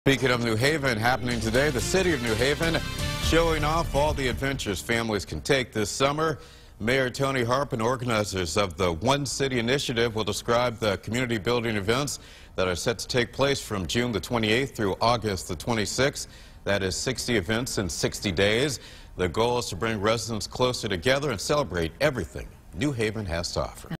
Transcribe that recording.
Speaking of New Haven, happening today, the city of New Haven showing off all the adventures families can take this summer. Mayor Tony Harp and organizers of the One City Initiative will describe the community building events that are set to take place from June the 28th through August the 26th. That is 60 events in 60 days. The goal is to bring residents closer together and celebrate everything New Haven has to offer.